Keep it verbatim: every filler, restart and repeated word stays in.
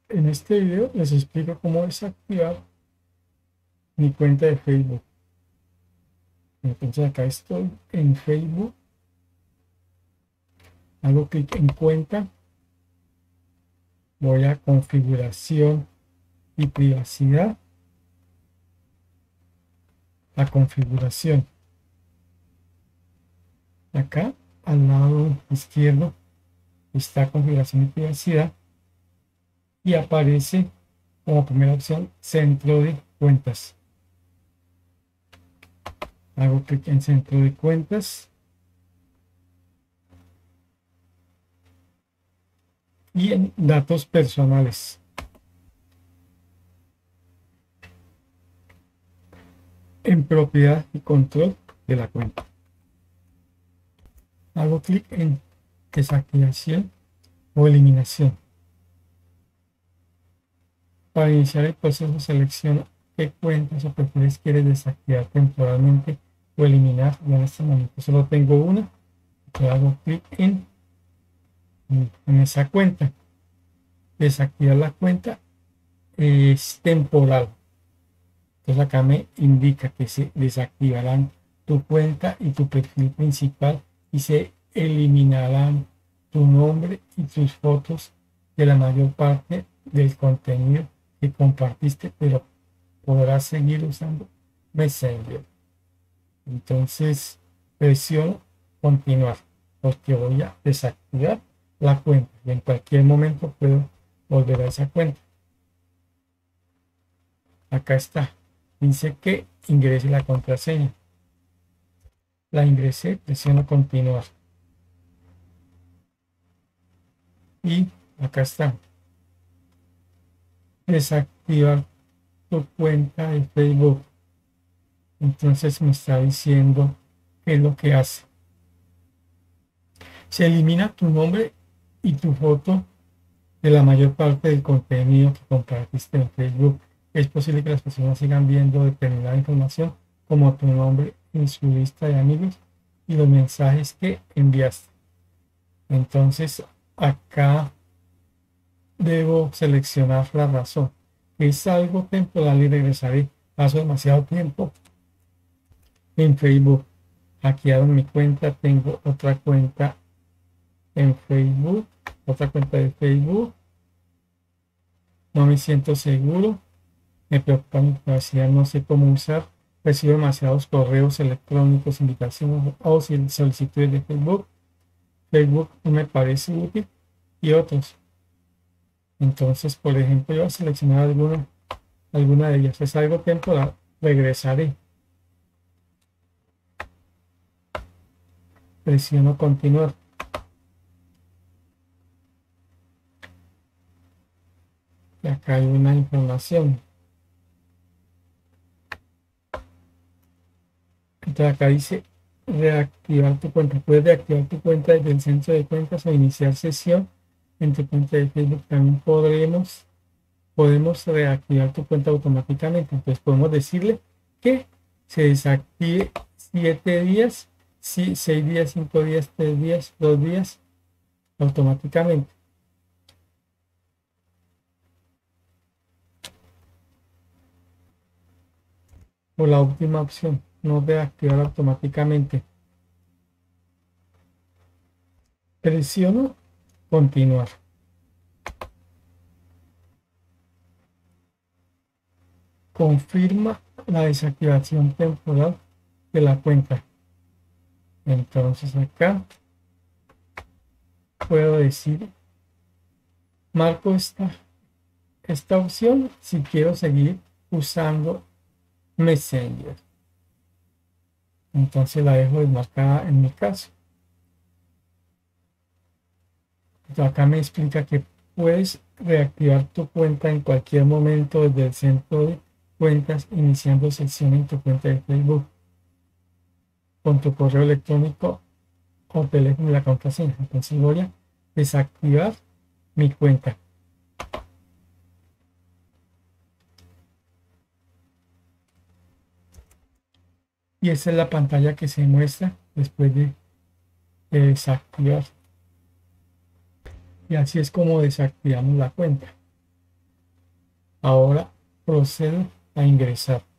En este video les explico cómo desactivar mi cuenta de Facebook. Entonces acá estoy en Facebook, hago clic en cuenta, voy a configuración y privacidad, a configuración. Acá al lado izquierdo está configuración y privacidad y aparece como primera opción centro de cuentas. Hago clic en centro de cuentas y en datos personales. En propiedad y control de la cuenta. Hago clic en desactivación o eliminación. Para iniciar el proceso selecciona qué cuentas o perfiles quieres desactivar temporalmente o eliminar. Yo en este momento solo tengo una. Yo hago clic en, en esa cuenta. Desactivar la cuenta es temporal. Entonces acá me indica que se desactivarán tu cuenta y tu perfil principal y se eliminarán tu nombre y tus fotos de la mayor parte del contenido que compartiste, pero podrás seguir usando Messenger. Entonces presiono continuar porque voy a desactivar la cuenta y en cualquier momento puedo volver a esa cuenta. Acá está, dice que ingrese la contraseña. La ingresé, presiono continuar. Y acá está. Desactivar tu cuenta de Facebook. Entonces me está diciendo qué es lo que hace. Se elimina tu nombre y tu foto de la mayor parte del contenido que compartiste en Facebook. Es posible que las personas sigan viendo determinada información como tu nombre en su lista de amigos y los mensajes que enviaste. Entonces acá debo seleccionar la razón. Es algo temporal y regresaré. Paso demasiado tiempo en Facebook. Hackearon mi cuenta. Tengo otra cuenta en Facebook. Otra cuenta de Facebook. No me siento seguro. Me preocupa mi privacidad. No sé cómo usar. Recibo demasiados correos electrónicos, invitaciones o solicitudes de Facebook. Facebook no me parece útil. Y otros. Entonces, por ejemplo, yo voy a seleccionar alguna, alguna de ellas. Es algo temporal. Regresaré. Presiono continuar. Y acá hay una información. Entonces acá dice reactivar tu cuenta. Puedes reactivar tu cuenta desde el centro de cuentas o iniciar sesión en tu cuenta de Facebook. También podremos, podemos reactivar tu cuenta automáticamente. Entonces podemos decirle que se desactive siete días, seis días, cinco días, tres días, dos días automáticamente. O la última opción, no reactivar automáticamente. Presiono continuar. Confirma la desactivación temporal de la cuenta. Entonces acá puedo decir, marco esta, esta opción si quiero seguir usando Messenger. Entonces la dejo desmarcada en mi caso. Entonces acá me explica que puedes reactivar tu cuenta en cualquier momento desde el centro de cuentas, iniciando sesión en tu cuenta de Facebook con tu correo electrónico o teléfono y la contraseña. Entonces voy a desactivar mi cuenta. Y esa es la pantalla que se muestra después de, de desactivar. Y así es como desactivamos la cuenta. Ahora procedo a ingresar.